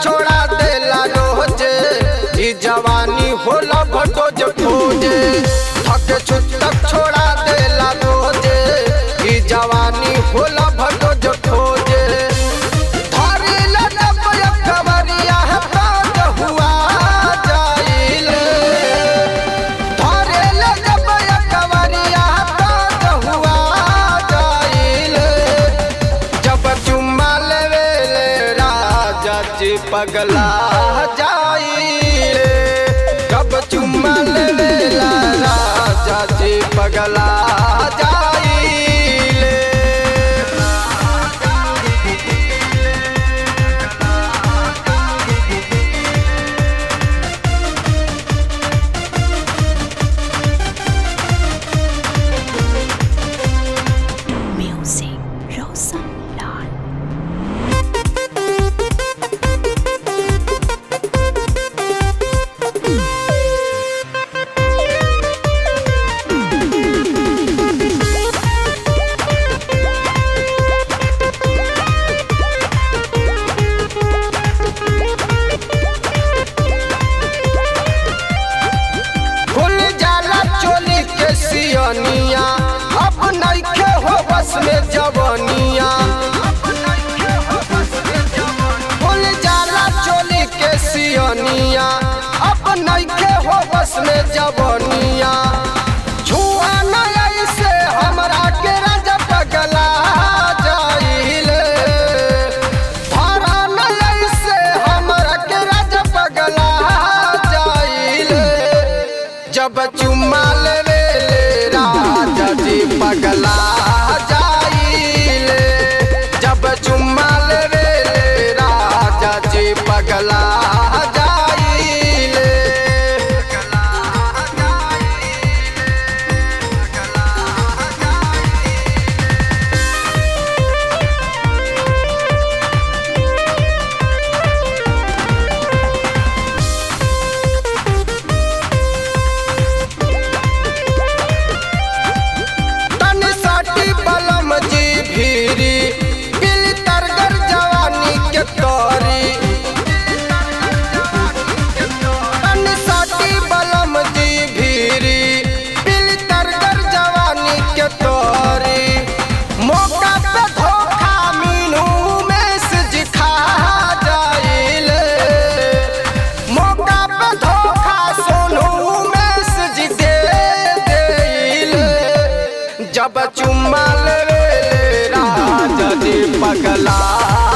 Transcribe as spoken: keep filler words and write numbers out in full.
छोड़ा देला रोजे, ई जवानी होला भटोज खोजे। थके छुटक छोड़ा देला रोजे, ई जवानी होला भटोज खोजे। धरिला जब कवरिया ताज हुआ जाइले, धरिला जब कवरिया ताज हुआ जाइले। जब चुम्मा लेवेले राजा जी पगला जाइले, जब चुम्मा लेवेला राजा जी पगला जाइले। Music Roshan Lal. खुल जाला चोली के सियनिया, अब नइखे हो बस में जवनिया। खुल जाला चोली के सियनिया, अब नइखे हो बस में जवनिया। छुआ नया से हमरा के राजा पगला जाइले, धरा नया से हमरा के राजा पगला जाइले। जब चुम्मा लेवेले राजा जी पगला जाइले, जब चुम्मा लेवेले राजा जी पगला जाइले। तनी साटी बलम जी भीरी, बिल तरगर जवानी के तोरी। तनी साटी बलम जी भीरी, बिल तरगर जवानी के तोरी। मौका पे धोखा मीनू में से खा जाइले, मौका पे धोखा सोनू में से दे देइले। जब चुम्मा लेवेले राजा जी पगला